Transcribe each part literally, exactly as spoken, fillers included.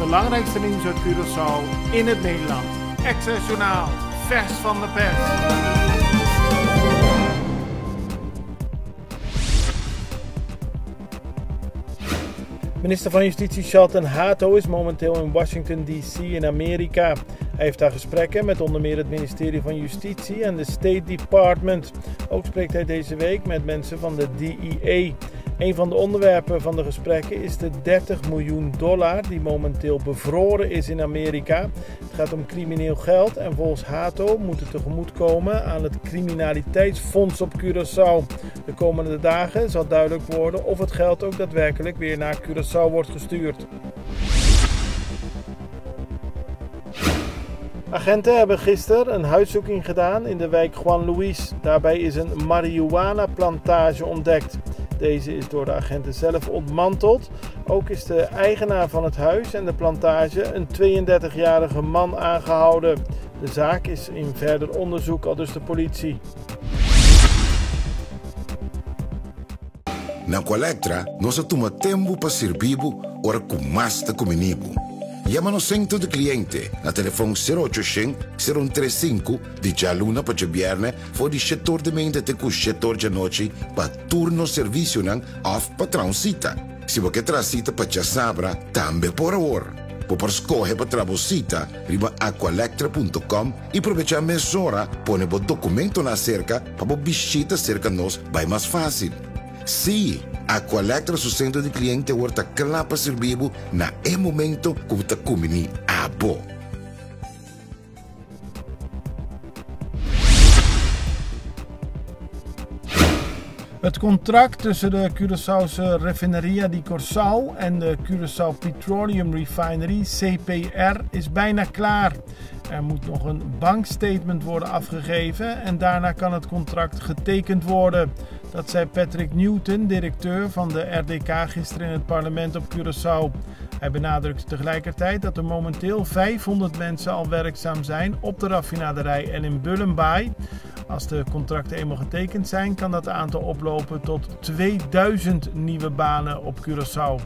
belangrijkste nieuws uit Curaçao in het Nederlands. Access Journaal, vers van de pers. Minister van Justitie Shelton Hato is momenteel in Washington D C in Amerika. Hij heeft daar gesprekken met onder meer het ministerie van Justitie en de State Department. Ook spreekt hij deze week met mensen van de D E A. Een van de onderwerpen van de gesprekken is de dertig miljoen dollar die momenteel bevroren is in Amerika. Het gaat om crimineel geld en volgens Hato moet het tegemoetkomen aan het criminaliteitsfonds op Curaçao. De komende dagen zal duidelijk worden of het geld ook daadwerkelijk weer naar Curaçao wordt gestuurd. Agenten hebben gisteren een huiszoeking gedaan in de wijk Juan Luis. Daarbij is een marihuana-plantage ontdekt. Deze is door de agenten zelf ontmanteld. Ook is de eigenaar van het huis en de plantage een tweeëndertigjarige man aangehouden. De zaak is in verder onderzoek, aldus de politie. Na Colectra, nós toma tempo para servir ora com mais de comunibo. Llama-nos centro de cliente na telefone zero oitocentos, zero um três cinco de Jaluna para Jabierne voor die setor de mente te com setor de noite para turno serviço nan of patrão cita. Se você traz cita para Chasabra, também por hora. Por escolher para trabalhar riba aqualectra ponto com e aproveitar a mesura, põe o documento na cerca para visita cerca nós vai mais fácil. Sim, Aqualectra su centro de cliente horta clapa servibo na e momento que você comini abo. Het contract tussen de Curaçaose Refineria di Corsau en de Curaçao Petroleum Refinery C P R is bijna klaar. Er moet nog een bankstatement worden afgegeven en daarna kan het contract getekend worden. Dat zei Patrick Newton, directeur van de R D K, gisteren in het parlement op Curaçao. Hij benadrukte tegelijkertijd dat er momenteel vijfhonderd mensen al werkzaam zijn op de raffinaderij en in Bullenbaai. Als de contracten eenmaal getekend zijn, kan dat aantal oplopen tot tweeduizend nieuwe banen op Curaçao.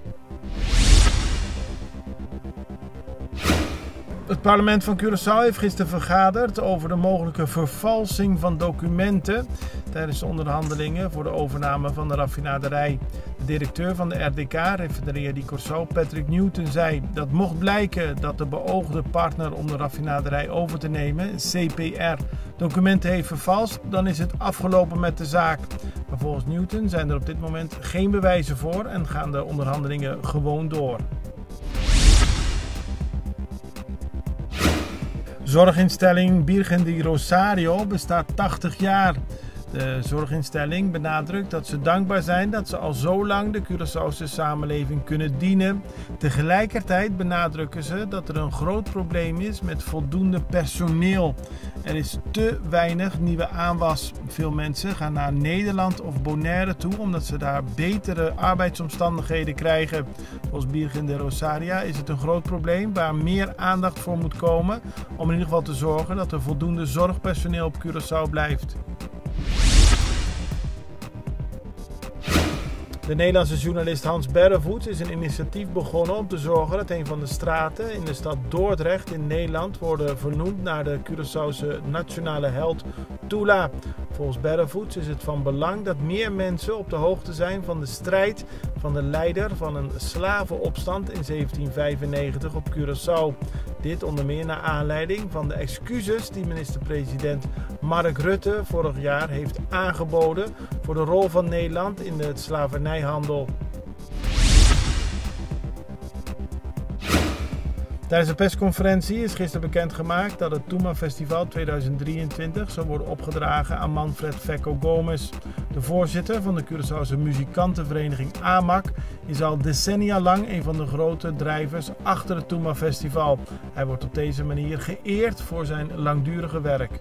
Het parlement van Curaçao heeft gisteren vergaderd over de mogelijke vervalsing van documenten tijdens de onderhandelingen voor de overname van de raffinaderij. De directeur van de R D K, Refineria di Corsau, Patrick Newton, zei dat mocht blijken dat de beoogde partner om de raffinaderij over te nemen, C P R, documenten heeft vervalst, dan is het afgelopen met de zaak. Maar volgens Newton zijn er op dit moment geen bewijzen voor en gaan de onderhandelingen gewoon door. Zorginstelling Virgen de Rosario bestaat tachtig jaar. De zorginstelling benadrukt dat ze dankbaar zijn dat ze al zo lang de Curaçaose samenleving kunnen dienen. Tegelijkertijd benadrukken ze dat er een groot probleem is met voldoende personeel. Er is te weinig nieuwe aanwas. Veel mensen gaan naar Nederland of Bonaire toe omdat ze daar betere arbeidsomstandigheden krijgen. Volgens Virgen de Rosaria is het een groot probleem waar meer aandacht voor moet komen om in ieder geval te zorgen dat er voldoende zorgpersoneel op Curaçao blijft. De Nederlandse journalist Hans Berrevoets is een initiatief begonnen om te zorgen dat een van de straten in de stad Dordrecht in Nederland worden vernoemd naar de Curaçaose nationale held Tula. Volgens Berrevoets is het van belang dat meer mensen op de hoogte zijn van de strijd van de leider van een slavenopstand in zeventien vijfennegentig op Curaçao. Dit onder meer naar aanleiding van de excuses die minister-president Mark Rutte vorig jaar heeft aangeboden voor de rol van Nederland in de slavernijhandel. Tijdens de persconferentie is gisteren bekendgemaakt dat het Tuma Festival tweeduizend drieëntwintig zal worden opgedragen aan Manfred Fekko Gomes. De voorzitter van de Curaçaose muzikantenvereniging A M A C is al decennia lang een van de grote drijvers achter het Tuma Festival. Hij wordt op deze manier geëerd voor zijn langdurige werk.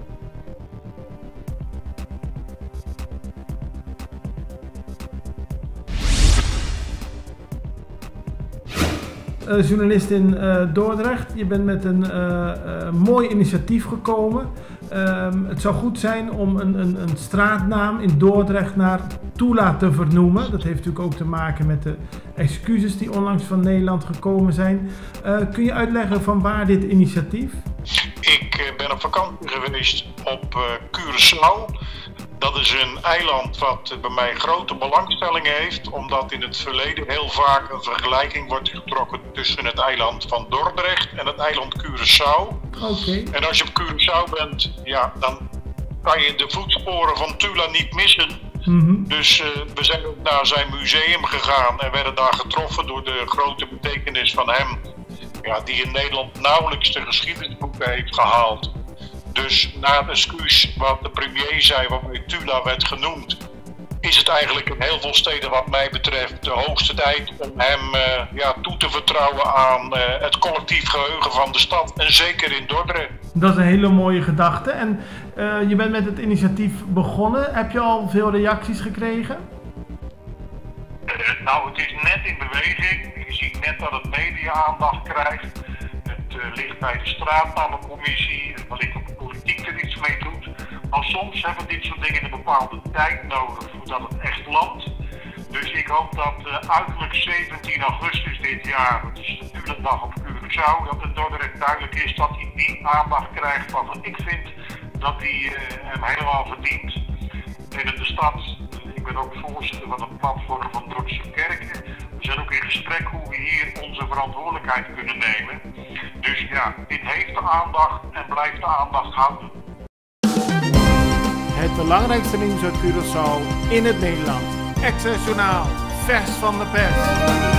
Uh, journalist in uh, Dordrecht. Je bent met een uh, uh, mooi initiatief gekomen. Um, het zou goed zijn om een, een, een straatnaam in Dordrecht naar Tula te vernoemen. Dat heeft natuurlijk ook te maken met de excuses die onlangs van Nederland gekomen zijn. Uh, kun je uitleggen van waar dit initiatief? Ik uh, ben op vakantie geweest op uh, Curaçao. Dat is een eiland wat bij mij grote belangstelling heeft, omdat in het verleden heel vaak een vergelijking wordt getrokken tussen het eiland van Dordrecht en het eiland Curaçao. Okay. En als je op Curaçao bent, ja, dan kan je de voetsporen van Tula niet missen. Mm-hmm. Dus uh, we zijn ook naar zijn museum gegaan en werden daar getroffen door de grote betekenis van hem, ja, die in Nederland nauwelijks de geschiedenisboeken heeft gehaald. Dus na het excuus wat de premier zei, waarmee Tula werd genoemd, is het eigenlijk in heel veel steden wat mij betreft de hoogste tijd om hem uh, ja, toe te vertrouwen aan uh, het collectief geheugen van de stad en zeker in Dordrecht. Dat is een hele mooie gedachte en uh, je bent met het initiatief begonnen. Heb je al veel reacties gekregen? Uh, nou, het is net in beweging. Je ziet net dat het media aandacht krijgt. Het uh, ligt bij de straatnamencommissie, wellicht dat de politiek er iets mee doet. Maar soms hebben dit soort dingen een bepaalde tijd nodig voordat het echt landt. Dus ik hoop dat uh, uiterlijk zeventien augustus dit jaar, dat is de Tulendag op Curaçao, dat het Dordrecht duidelijk is dat hij die aandacht krijgt waarvan ik vind dat hij uh, hem helemaal verdient. En in de stad, ik ben ook voorzitter van het platform van Dordtse Kerken. We zijn ook in gesprek hoe we hier onze verantwoordelijkheid kunnen nemen. Dus ja, dit heeft de aandacht en blijft de aandacht houden. Het belangrijkste nieuws uit Curaçao in het Nederland. Extra Journaal, vers van de pers.